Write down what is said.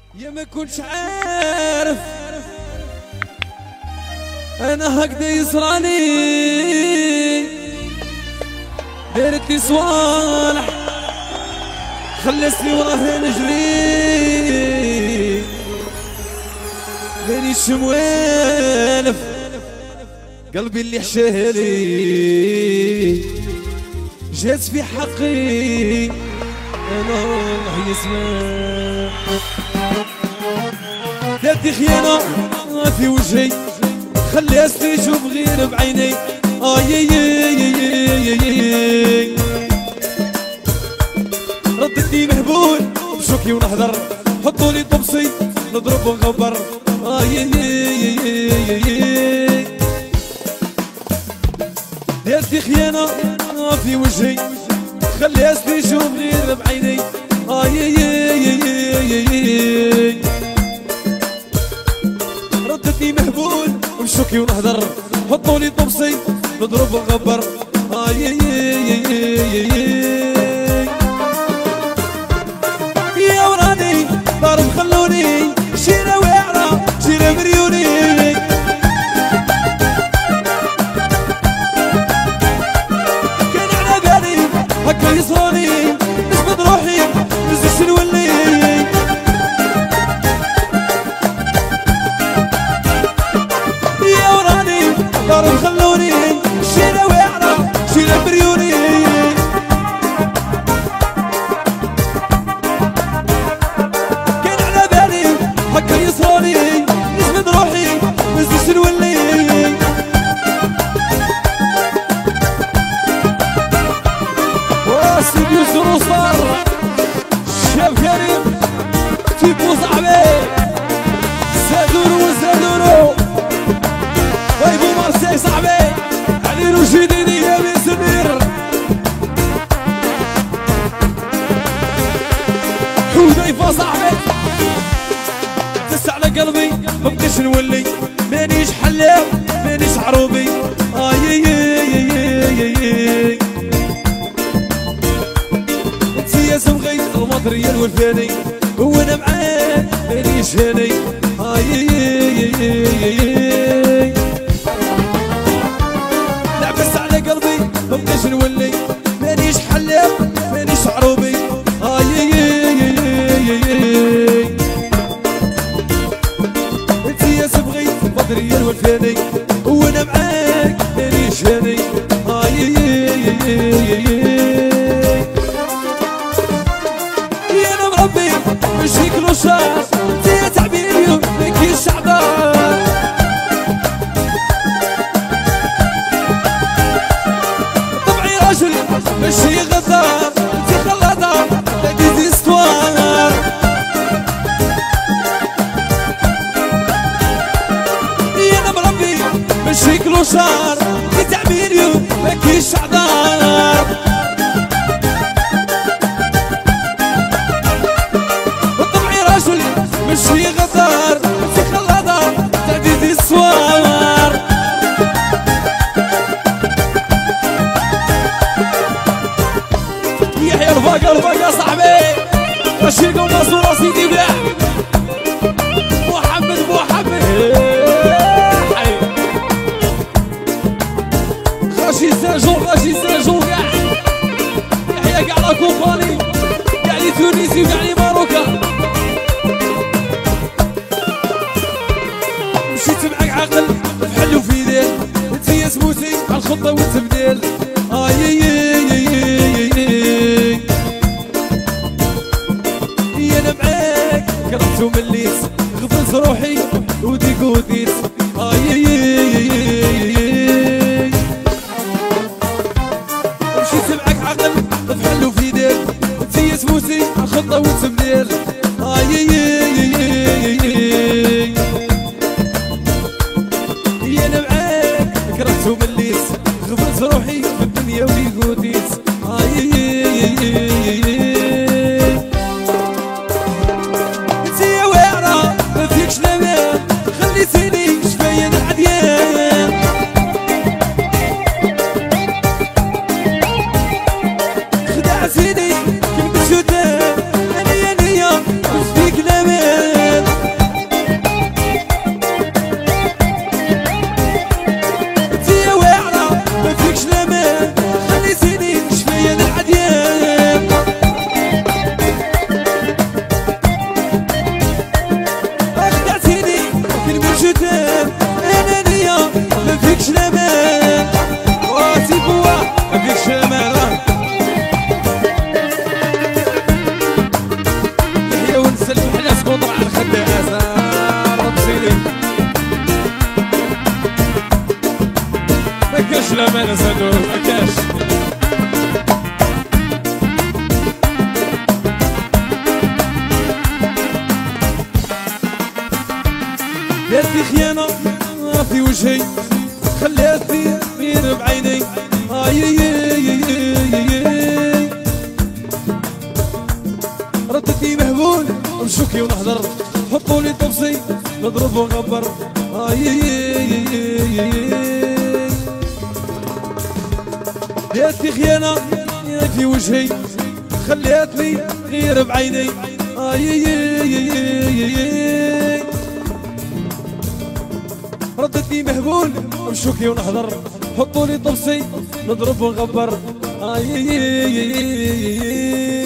يا ما كنتش عارف انا هكذا يصراني، دارت لي صوالح خلصني وراه نجري، مانيش موالف قلبي اللي حشالي جات في حقي انا الله يسمع. دارتي خيانة في وجهي خلي اسلي يشوف غير بعيني، ردتني مهبول بشوكي ونحضر، حطولي طبسي نضرب ونغبر، دارتي خيانة في وجهي خلي اسلي يشوف غير بعيني، ردتني مهبول بشوكي ونحضر، حطولي طبسي نضرب ونغبر، يا وراني ضارب خلوني شيرة واعرة شيرة مريوني، كان على بالي هكا يصوني نسبة روحي نزش نولي، يا وراني ضارب خلوني شيرة واعرة شيرة مريوني، هكا يصوني نسبة روحي نزش نولي، واسيب يوسف وصار الشاب كريم تيبو صاحبي زادورو وزادورو ويبو مارسي صاحبي علي رشيديني يا بن سمير حذيفة صاحبي على قلبي مبقيش نولي، مانيش حلاو مانيش عروبي، انت يا سمغي المطرية الوفاني وانا معاك مانيش هاني، لعبس على قلبي مبقيش نولي، مانيش حلاو مانيش عروبي، بدرية والفاني وانا معاك مانيش هاني، يا انا مربي مش هيك رشاش انتيا تعبيري ماكيش شعبان، طبعي راجل ماشي غدار انتي خلاطة لقيتي استوار، ماشي كلوشار في تعبيريو ماكيش عذار، طبعي راجل ماشي غدار في خلاطة تعديد السوار، يحيى رفاقة يا صاحبي رشيقة ومنصورة سيدي بلاح محمد غاشي ساجون كاع يحيى كاع لا كومباني كاع لي تونسي وكاع لي ماروكا، مشيت معاك عاقل بحل وفي ديل انت يا سموتي على الخطة والتبديل، يا انا معاك قربت ومليت غفلت روحي وديك وديت، بحلو في ديل انت يا سموسي عالخطة والتبديل، يا انا معاك كرهت ومليت غفلت روحي في الدنيا وليقوديت، انت يا واعرة ما فيكش الامان خليتيني زمان زادو مكاش دارتي خيانة في وجهي خلاتني غير بعيني ردتني مهبول نشكي ونحضر حطولي طبسي نضرب ونغبر دارتي خيانة في وجهي خلاتني غير بعيني ردتني مهبول بشوكي ونحضر حطولي طبسي نضرب ونغبر